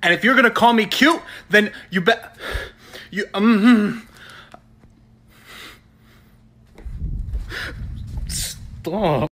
And if you're gonna call me cute, then you bet you Stop.